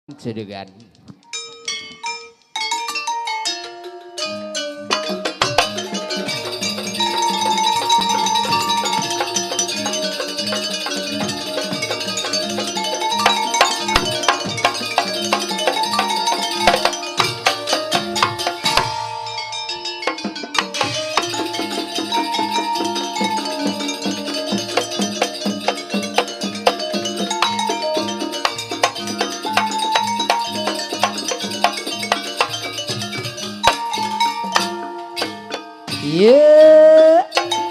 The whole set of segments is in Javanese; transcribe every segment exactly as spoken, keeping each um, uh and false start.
Jedegan. Yeah.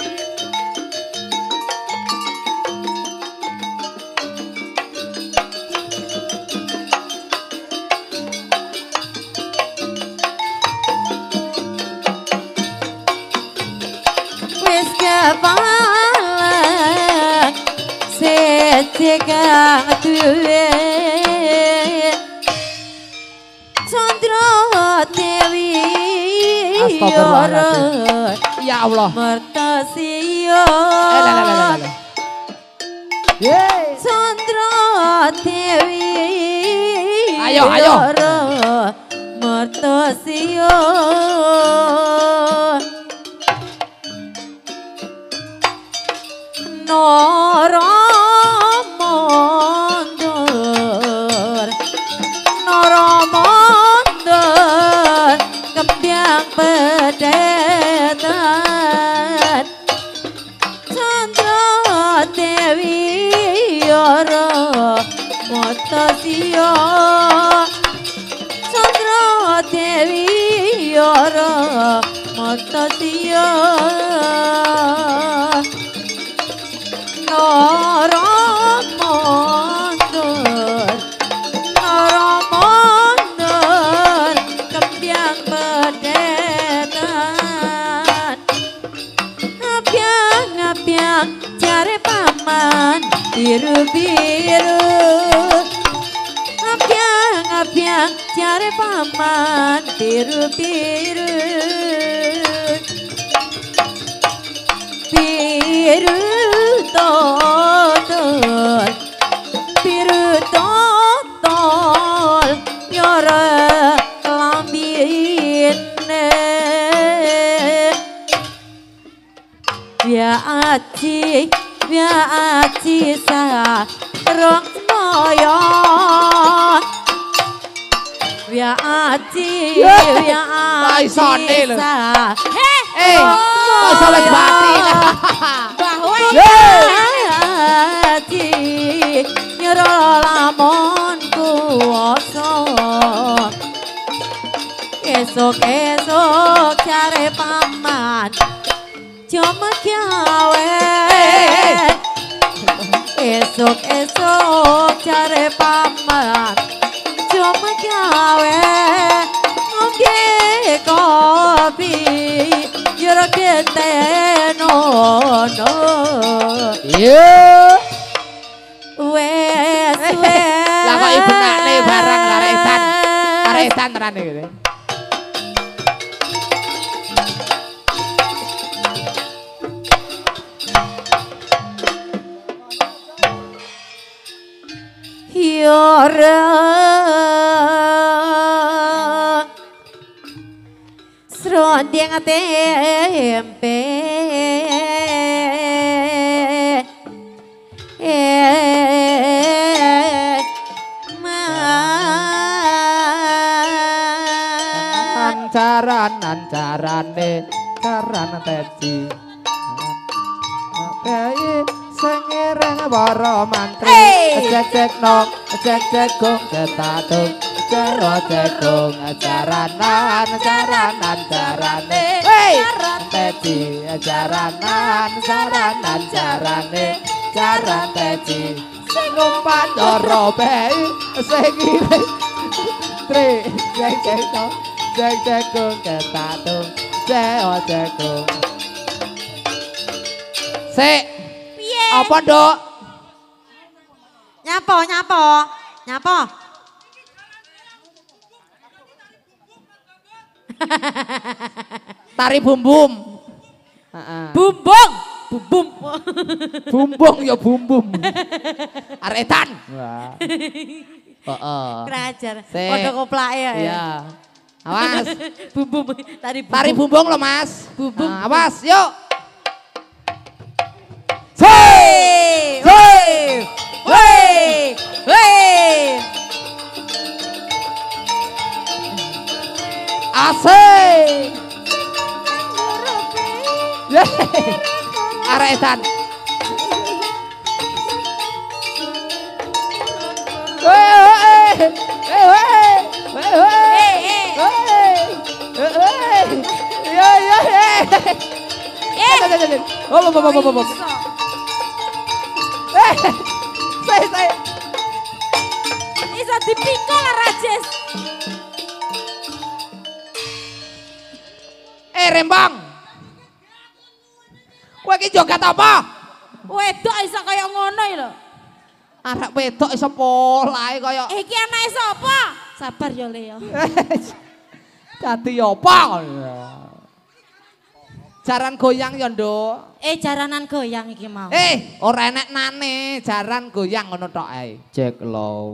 Wis kepalang sejega duwe Chandra Dewi Astagfirullahaladzim. Ya Allah. Mertasio Eh, la, la, la, la, la. Yeay. Chandra Dewi Ayo, ayo. Mertasio Noro Mondor Noro Mondor Kembiang pedetan Chandra Dewi Yoro Motasio Chandra Dewi Yoro Motasio Noro Mondor Noro Mondor Kembiang pedetan Ngapiang-ngapiang cari paman biru-biru Ngapiang-ngapiang cari paman biru-biru Biru totol Biru totol Yore lambine Via aci Via aci sa Rong moyo Via aci Via aci sa Eh, kok sobat bati lah. Bahwa aci Nyero lamon kuoso Esok-esok cari paman Cuma gawe Esok-esok cari paman Cuma gawe Ngombe kopi Jero kete nono Iya. Wes wes Lah kok ibu nak nih barang karetan. Karetan terane gitu. Yora Serondeng tempe Eh Man Ancaran ancarane caran teci. Kae sengireng para mantri. Cek-cek nong, cek-cek gong ketatung. Jero cekung acaranan acaranan carane. Hei, teci acaranan acaranan carane. Caran teci sing numpan ndoro bei sing ngire. Tri, cek-cek nong, cek-cek gong ketatung. Jero cekung. Sik. Piye? Apa, Nduk? Nyapo, nyapo, nyapo. Tari bumbum. Heeh. Bumbung, bumbum. Bumbung ya bumbum. Aretan. Wah. Heeh. Kerajar. Sik. Padha koplake ya. Iya. Awas. Bumbum tari bumbum. Tari bumbung loh Mas. Bumbum. Nah, awas, yuk. Hei! Hei! Hei! Hei! Asik. Arek edan. Iso dipikul lah Rajes. Eh Rembang. Kowe iki joget apa? Wedok iso kaya ngono iki lho. Arek wedok iso polahe kaya Iki anake sapa? Sabar ya Le ya. dadi apa? Jaran goyang ya, Nduk. Eh jaranan goyang iki mau. Eh, ora enek nane, jaran goyang ngono tok ae. Jack Low.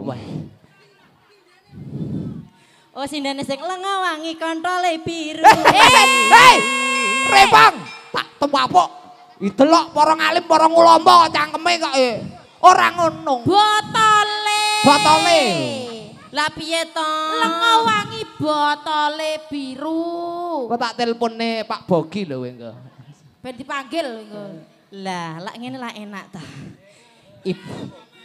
Oh sindene sing lenga wangi kontole biru. Hei, hei, Rembang, tak tepapok. Idelok para ngalim, para ulama cangkeme kok e. Ora ngono. Botole. Botole. Lah piye to? Lenga wangi botole biru. Kok tak telpone Pak Bogi lho engko. Ben dipanggil engko. Lah, lak ngene lah enak ta. Ibu.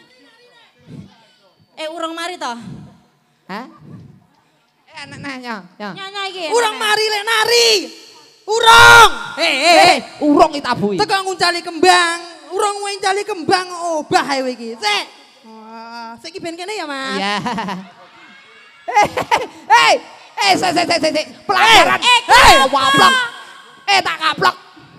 Eh urung mari to? Hah? Eh anak nanya, ya. Nyanyi iki. Urang mari lek nari. Urang. Eh eh. Eh, urung itabui. Teko nguncali kembang. Urang nguncali kembang obah ae kowe iki. Sik. Wah, sik iki ben kene ya, Mas. Iya. Eh, eh, eh, se se se se pelajaran. Eh, Eh, waplok. Eh, tak kaplok.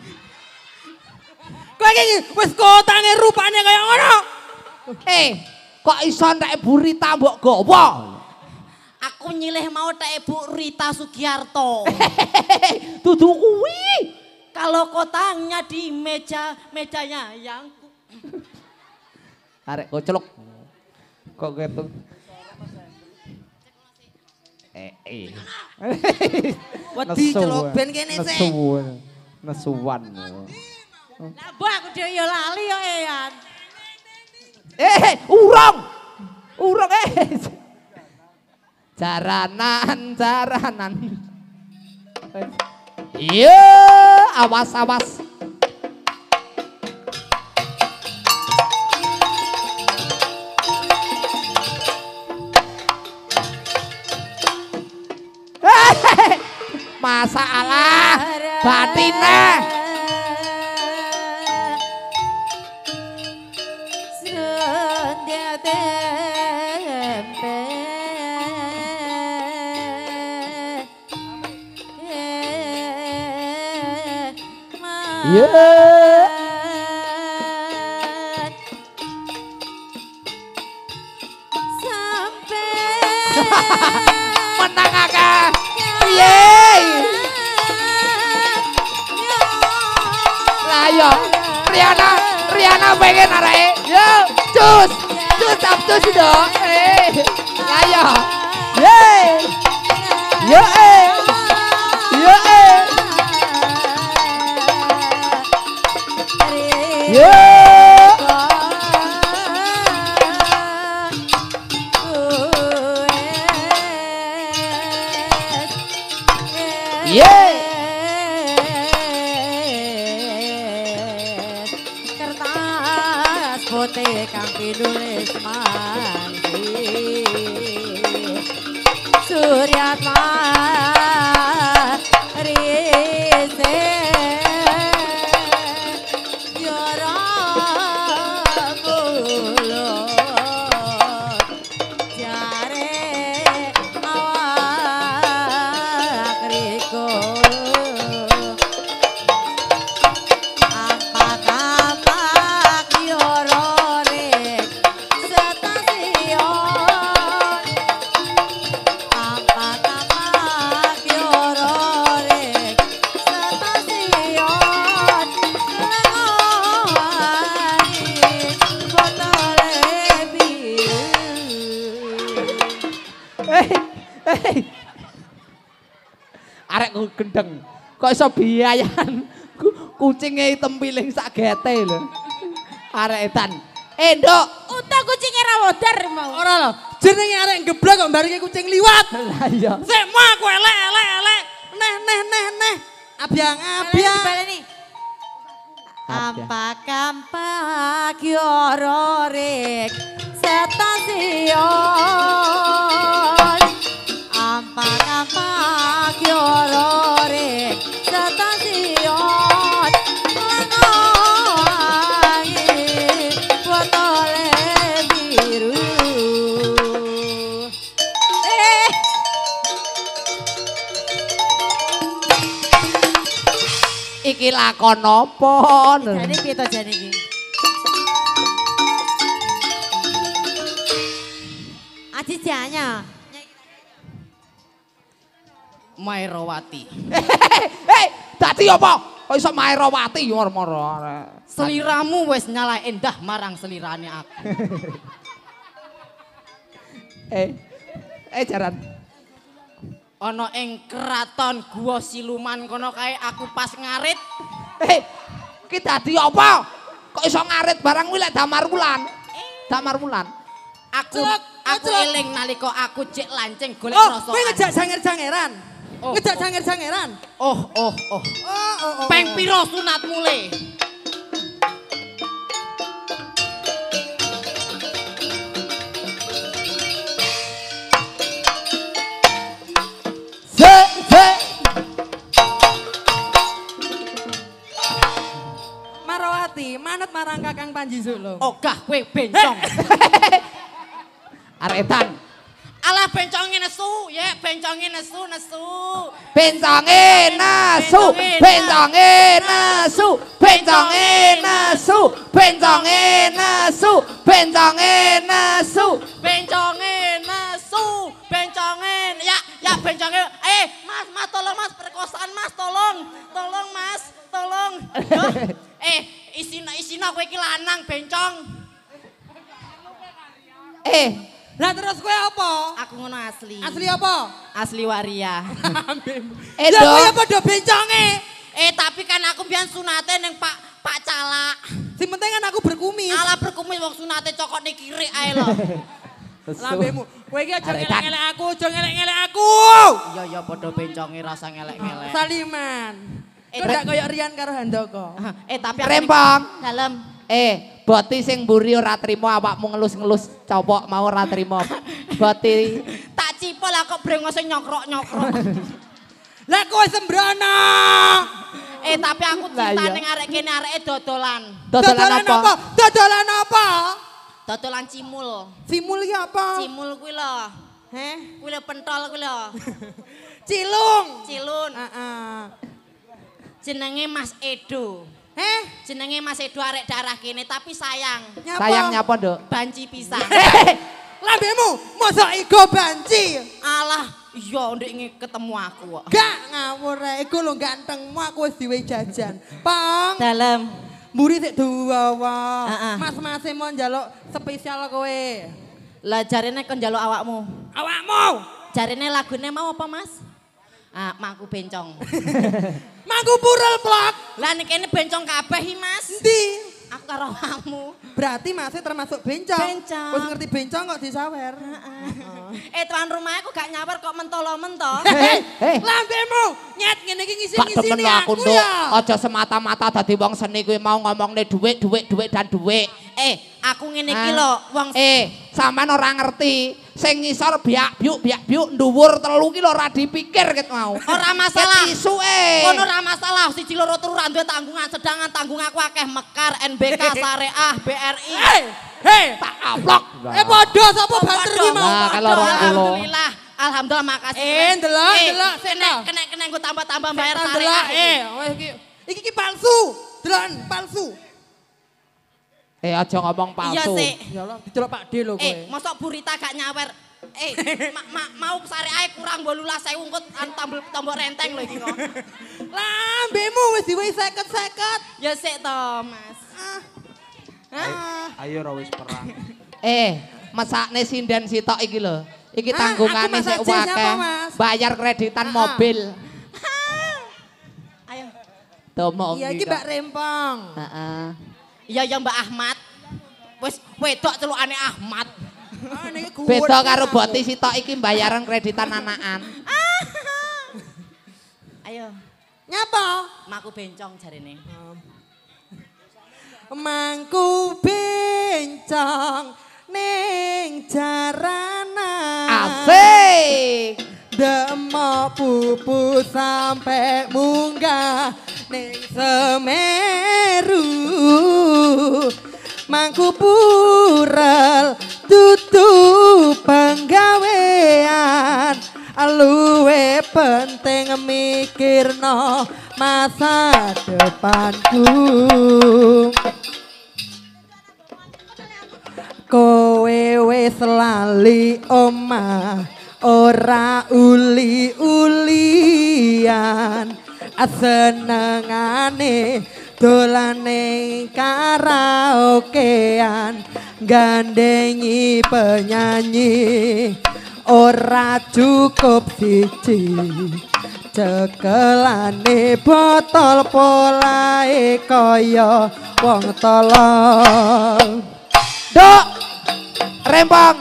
Kowe iki wis kotange rupane kaya ngono. Eh, kok iso nek burita mbok gowo? Aku nyilih mau tak Ibu Rita Sugiarto. Dudu kuwi. Kalau kotanya di meja mejanya yang Arek kocelok. Kok gitu. Eh, eh. Wedi celok ben kene sik. Nesuwan. Nesuwan. lah mbok aku dhewe ya lali yo Eyan. Eh, urung. Urung eh. Jaranan, jaranan. Iya, awas, awas. Masalah batinnya. Sendia tempe. Iya. Menang akeh. Piye? Lah yo, Riana, Riana pengen areke. Yo, cus. Cus tap cus dong. Eh. Lah yo. Ye. Yo eh. Yo eh. Yo. Ye. Kertas putih kang pinulis mangsi Suryatma rise yara kulon jare awak riko ampak-ampak yororek stasiun ampak-ampak Eh, eh. Arek ku gendeng. Kok iso biayan kucinge tempiling sak gete lho. Arek edan. Eh, Nduk. Untung kucinge ra wodar mau. Ora lho, jenenge arek geblak kok baringe kucing liwat. Lah iya. Sik mau aku elek elek elek. Neh neh neh neh. Abyang abyang. Baleni. Ampak-ampak yororek stasiun. Ampak-ampak yororek stasiun. Langowangi botole biru. Eh. Iki lakon apa? Jane piye to jane iki? Aji janya. Mairawati. Hei, dadi apa? Kok iso Mairawati moro-moro arek. Seliramu wis nyala endah marang selirane aku. Eh. Eh jaran. Ana ing keraton Guwa Siluman kono kae aku pas ngarit. Eh, ki dadi apa? Kok iso ngarit barang kuwi lek Damar Wulan? Damar Wulan. Aku Celok, aku celok. eling nalika aku cek lanceng golek Oh, rosokan. kowe ngejak janger-jangeran. Oh, Ngejak oh. janger-jangeran. Oh, oh, oh. Oh, oh, oh. Peng piro sunatmu le? Se se. Marawati, manut marang Kakang Panji Solo. Ogah kowe bencong. Arek edan. Alah benconge nesu, ya benconge nesu nesu. Benconge nasu, benconge nasu, benconge nasu, benconge nasu, benconge nasu. Benconge nesu, benconge ya ya benconge. Eh, Mas, Mas tolong Mas perkosaan Mas, tolong. Tolong Mas, tolong. Yo, eh, isina isina kowe iki lanang bencong. Eh, Lah terus kowe apa? Aku ngono asli. Asli apa? Asli waria. eh Lah kowe Dok. padha benconge. Eh, tapi kan aku biyen sunate ning Pak Pak Calak. Sing penting kan aku berkumis. Alah berkumis wong sunate cokot ning kiri ae lho. Lambemu. Kowe iki aja Arek edan. ngelek-ngelek aku, aja ngelek-ngelek aku. Iya ya padha benconge rasa ngelek-ngelek. Saliman. Eh, Kok gak koyo Rian karo Handoko. Eh, tapi aku Rempong. dalam Eh, boti sing mburi ora trima awakmu ngelus-ngelus copok mau ora trima. Boti tak cipol lah kok brengose nyokrok-nyokrok. Lah kowe sembrono. Eh, tapi aku Lah, cinta iya. ning arek kene areke dodolan. dodolan apa? Dodolan apa? Dodolan cimul. Simul iki apa? Cimul kuwi lho. Heh, Kuwi lho pentol kuwi lho. cilung. Cilun. Heeh. Jenenge Mas Edo. Heh, Jenenge Mas Edo arek darah kene tapi sayang. nyapa? Sayang nyapa, Nduk? Banci pisan. Lambemu, mosok ego banci. Alah, iya ndek nge- ketemu aku kok. Gak ngawur rek, ego lho gantengmu aku wis diwe jajan. Pong, Dalam. mburi sik duwawa. Heeh. Mas-mase mau njaluk spesial kowe. Lah jarene kon njaluk awakmu. Awakmu. Jarene lagune mau apa, Mas? Ah, mangku bencong. Mangku purel plok. Lah nek kene bencong kabeh iki, Mas. Endi? Aku karo awakmu. Berarti masih termasuk bencong. Bencong. Wis ngerti bencong kok disawer. Eh tuan rumah aku gak nyawer kok mentolo-mento. Hei, hei. Lambemu, nyet ngene iki Gak ngisi-ngisi demen aku, Nduk. ya. Aja semata-mata dadi wong seni kuwi mau ngomongne dhuwit, dhuwit, dhuwit dan dhuwit. Eh, aku ngene iki Ah. lho, wong Eh, sampean ora ngerti. Sing ngisor biak biuk biak biuk dhuwur telu ki lho ora dipikir ket mau. ora masalah. Ket isuke. Ngono ora masalah, siji loro telu ra duwe tanggungan, sedangkan tanggung aku akeh Mekar, N B K, Syariah, B R I. Hei, hei. Tak aplok. Eh padha sapa banter iki mau? Nah, kalau Aduh, rong kilo. Alhamdulillah. Alhamdulillah makasih. Eh, ndelok, Eh, ndelok, kena seno. kena kena nggo tambah-tambah bayar Setan Syariah. delok, iki. eh, wes iki. Iki iki palsu. Deloken palsu. Eh aja ngomong Iya palsu. sih. Ya Allah, dicelok Pak D lho kowe. Eh, mosok burita gak nyawer. Eh, ma, ma, mau Syariah kurang wolulas ewu engko tambel tombok renteng lho iki kok. Lambemu wis diwehi seket seket. Ya sik to, Mas. Ah. Ayo ra wis perang. Eh, mesakne sinden sitok iki lho. Iki Ah, tanggungane aku Mas sik Ajeng siapa, akeh. Mas? Bayar kreditan Ah, ah. mobil. Ayo. Tomong Iya iki Mbak Rempong. Heeh. Iya ya Mbak Ahmad. Wis wedok celukane Ahmad. Ah niki kuwet. Beda karo boti sitok iki bayaran kreditan anakan. Ayo, Nyapa? maku bencong jarene. Mangku bencong ning jaranan. Asik. Demok pupu sampai munggah ning Semeru. Mangku purel tutu penggawean. Luwe penting mikirno masa depanku. Kowe wis lali omah ora uli-ulian senengane dolane karaokean gandengi penyanyi ora cukup siji cekelane botol polahe kaya wong tolong. Dok. Rempong.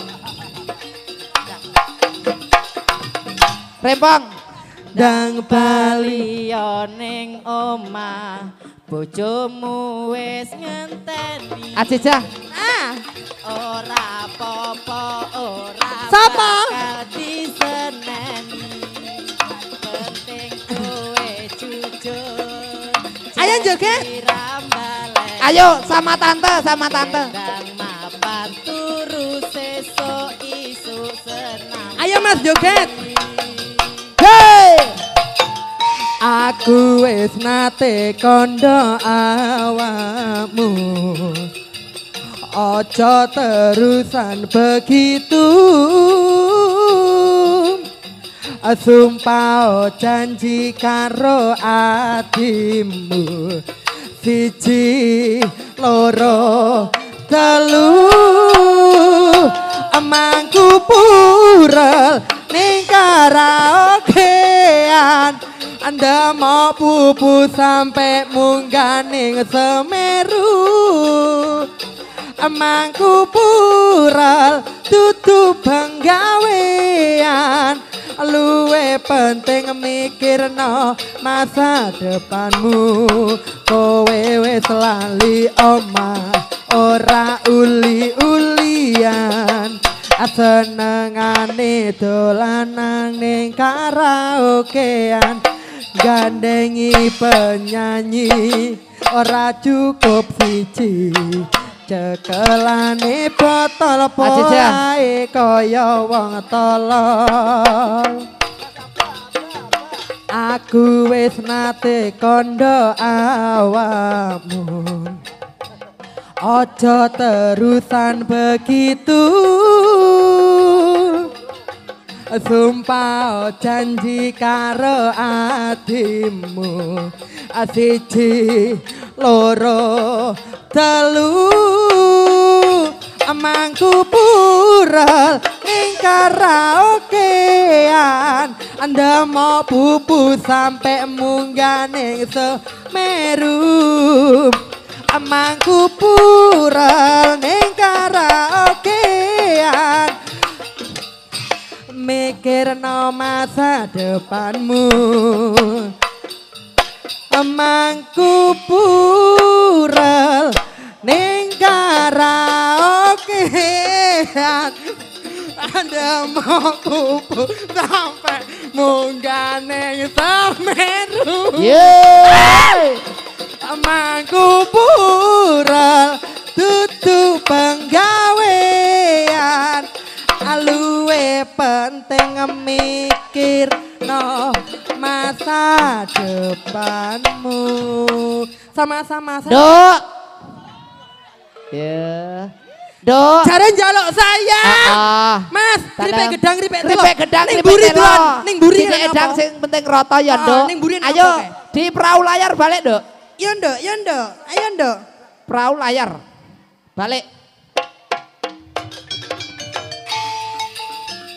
Rempong. Dang bali Baliyo ning omah, bojomu wis ngenteni. Ajijah. ah Ora apa-apa, ora Sapa? bakal diseneni. Penting kowe jujur. Ayo joget. Rambale. Ayo sama tante, sama tante. Dan mapan turu sesuk isuk senang. Ayo Mas joget. Hei. Aku wis nate kondo awakmu. Ojo terusan begitu. Sumpah janji karo atimu. Siji loro telu amangku purel ning karaokean. Anda mau pupu sampai munggah ning Semeru. Amangku purel tutu penggawean. Luwe penting mikirno masa depanmu. Kowe wis lali omah ora uli-ulian. Senengane dolanan ning karaokean gandengi penyanyi ora cukup siji cekelane botol polahe kaya wong tolong. Aku wis nate kondo awakmu. Ojo terusan begitu. Sumpah janji karo atimu. Siji loro telu amangku purel ning karaokean. Anda mau pupu sampai munggah ning Semeru. Amangku purel ning karaokean mikirno masa depanmu. Amangku purel ning karaokean. Anda mau pupu sampai munggah ning Semeru. Yeay. Amangku purel tutu penggawean. Luwe penting mikir no masa depanmu. Sama-sama. Dok. Ya. Dok. Jaren njaluk saya. Heeh. Mas, Tanda- ripek gedang ripek telo. Ripek gedang ning ripek buri telo. doan, ning buri Sithik nang edang apa? sing penting rata ya, Ah, Dok. ning buri nang Ayo apa, di perahu layar balik, Dok. Yo nduk, yo nduk. Ayo nduk. Perahu layar. Balik.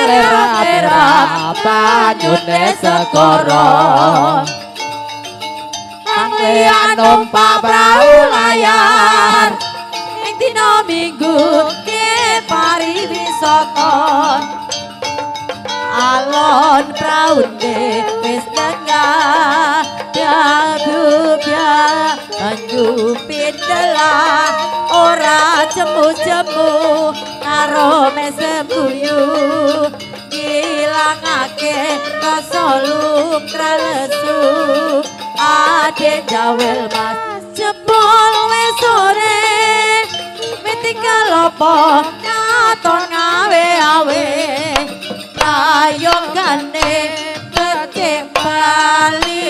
lerap-lerap banyune segara Anglean numpak prau layar ing dina Minggu ke pariwisata alon praune wis tengah dagu bia banyu pindelah ora jemu-jemu karo mesembuyu ngilangake rasa lumrah lesu ade jawel mas jebol wis sore mitika lopo katon ngawe-awe ayong gane becik bali